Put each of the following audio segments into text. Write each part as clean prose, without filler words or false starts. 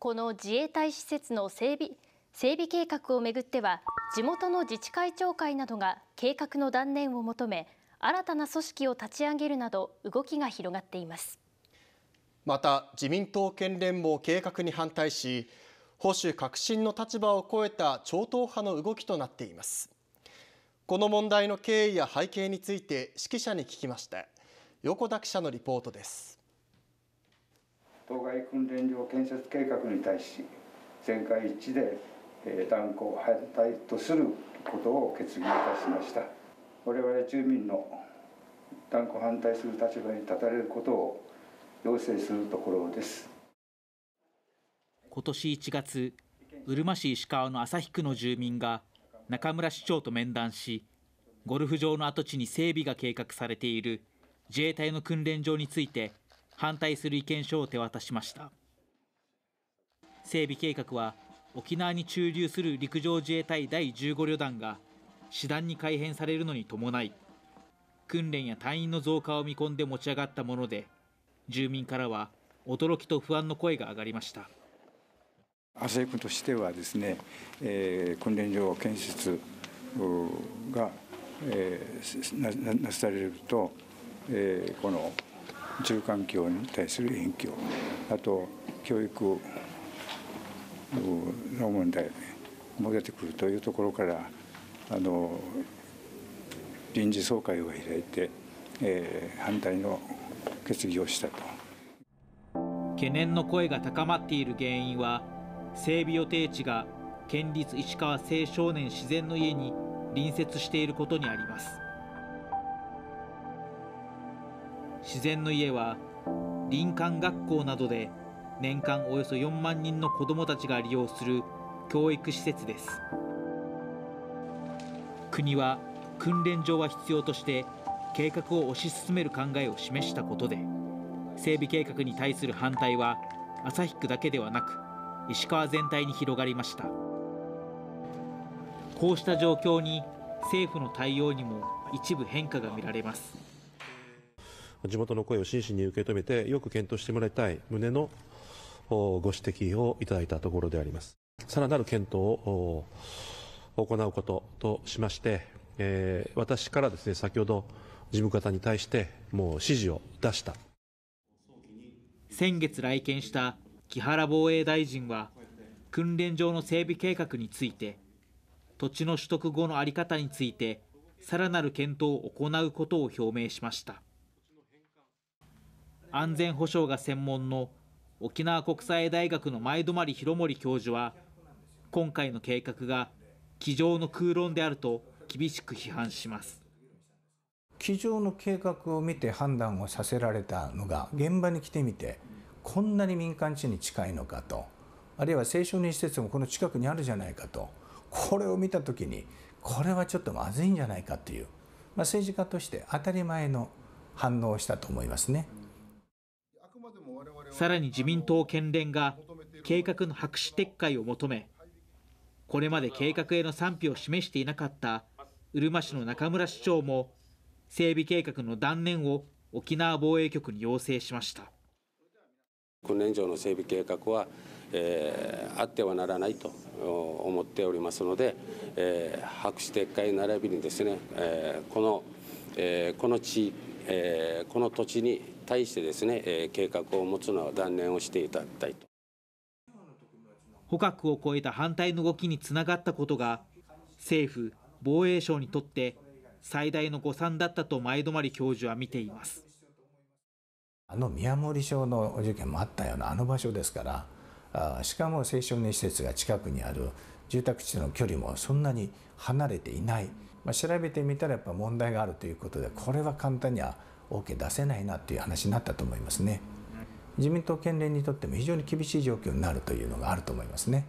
この自衛隊施設の整備計画をめぐっては、地元の自治会長会などが計画の断念を求め、新たな組織を立ち上げるなど動きが広がっています。 また自民党県連も計画に反対し、保守革新の立場を超えた超党派の動きとなっています。この問題の経緯や背景について識者に聞きました。横田記者のリポートです。 当該訓練場建設計画に対し、全会一致で断固反対とすることを決議いたしました。我々住民の断固反対する立場に立たれることを要請するところです。 今年1月、うるま市石川の旭区の住民が中村市長と面談し、ゴルフ場の跡地に整備が計画されている自衛隊の訓練場について反対する意見書を手渡しました。整備計画は沖縄に駐留する陸上自衛隊第15旅団が師団に改編されるのに伴い、訓練や隊員の増加を見込んで持ち上がったもので、住民からは驚きと不安の声が上がりました。 旭区としてはですね、訓練場建設が、なされると、この住環境に対する影響、あと教育の問題も出てくるというところから、臨時総会を開いて、反対の決議をしたと。 懸念の声が高まっている原因は、整備予定地が県立石川青少年自然の家に隣接していることにあります。自然の家は林間学校などで年間およそ4万人の子どもたちが利用する教育施設です。国は訓練場は必要として計画を推し進める考えを示したことで、整備計画に対する反対は旭区だけではなく石川全体に広がりました。こうした状況に政府の対応にも一部変化が見られます。 地元の声を真摯に受け止めてよく検討してもらいたい旨のご指摘をいただいたところであります。さらなる検討を行うこととしまして、私からですね、先ほど事務方に対してもう指示を出した。 先月来県した木原防衛大臣は、訓練場の整備計画について、土地の取得後の在り方についてさらなる検討を行うことを表明しました。安全保障が専門の沖縄国際大学の前泊博盛教授は、今回の計画が机上の空論であると厳しく批判します。 机上の計画を見て判断をさせられたのが、現場に来てみてこんなに民間地に近いのかと、あるいは青少年施設もこの近くにあるじゃないかと、これを見たときにこれはちょっとまずいんじゃないかという、政治家として当たり前の反応をしたと思いますね。 さらに自民党県連が計画の白紙撤回を求め、これまで計画への賛否を示していなかったうるま市の中村市長も整備計画の断念を沖縄防衛局に要請しました。 訓練場の整備計画は、あってはならないと思っておりますので、白紙撤回並びにですね、この土地に対してですね、計画を持つのは断念をしていただきたいと。 保革を超えた反対の動きにつながったことが、政府・防衛省にとって最大の誤算だったと前泊教授は見ています。 宮森町の事件もあったような場所ですから、しかも青少年施設が近くにある、住宅地との距離もそんなに離れていない、調べてみたらやっぱ問題があるということで、これは簡単には OK 出せないなという話になったと思いますね。自民党県連にとっても非常に厳しい状況になるというのがあると思いますね。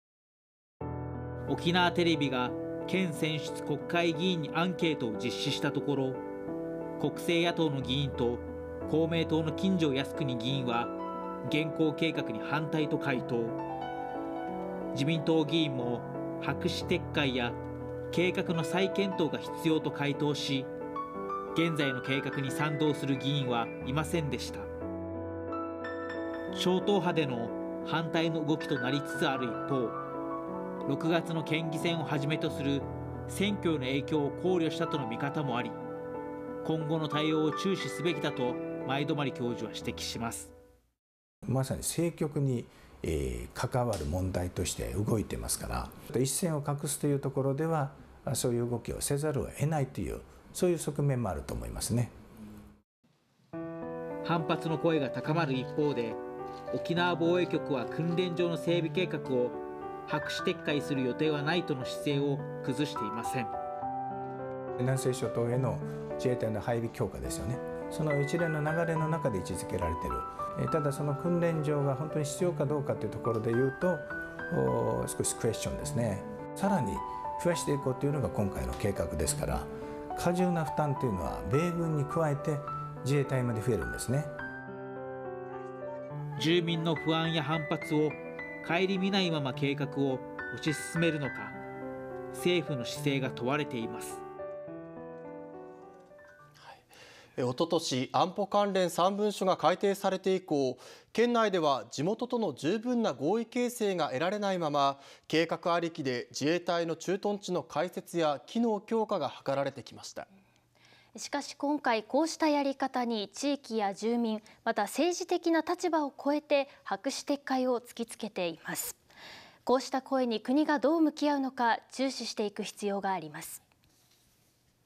沖縄テレビが県選出国会議員にアンケートを実施したところ、国政野党の議員と公明党の金城靖国議員は現行計画に反対と回答。自民党議員も白紙撤回や計画の再検討が必要と回答し、現在の計画に賛同する議員はいませんでした。超党派での反対の動きとなりつつある一方、6月の県議選をはじめとする選挙への影響を考慮したとの見方もあり、今後の対応を注視すべきだと前泊教授は指摘します。 まさに政局に関わる問題として動いてますから、一線を画すというところではそういう動きをせざるを得ないという、そういう側面もあると思いますね。 反発の声が高まる一方で、沖縄防衛局は訓練場の整備計画を白紙撤回する予定はないとの姿勢を崩していません。 南西諸島への自衛隊の配備強化ですよね。その一連の流れの中で位置づけられている。ただその訓練場が本当に必要かどうかというところでいうと少しクエスチョンですね。さらに増やしていこうというのが今回の計画ですから、過重な負担というのは米軍に加えて自衛隊まで増えるんですね。 住民の不安や反発を顧みないまま計画を推し進めるのか、政府の姿勢が問われています。 おととし安保関連3文書が改定されて以降、県内では地元との十分な合意形成が得られないまま、計画ありきで自衛隊の駐屯地の開設や機能強化が図られてきました。 しかし今回こうしたやり方に地域や住民、また政治的な立場を超えて白紙撤回を突きつけています。こうした声に国がどう向き合うのか注視していく必要があります。